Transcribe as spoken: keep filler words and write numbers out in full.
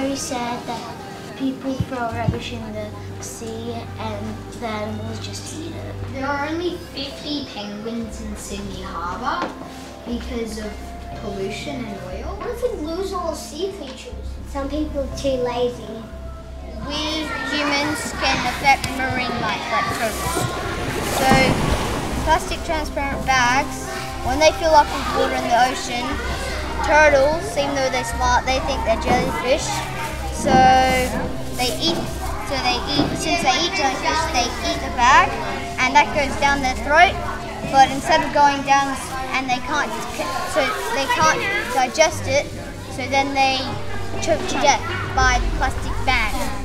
very sad that people throw rubbish in the sea and the animals just eat it. There are only fifty penguins in Sydney Harbour because of pollution and oil. What if we lose all the sea creatures? Some people are too lazy. We humans can affect marine life like turtles. So plastic transparent bags, when they fill up with water in the ocean, turtles, even though they're smart, they think they're jellyfish. So they eat, so they eat, since they eat jellyfish, they eat the bag and that goes down their throat. But instead of going down and they can't, so they can't digest it, so then they choke to death by the plastic bag.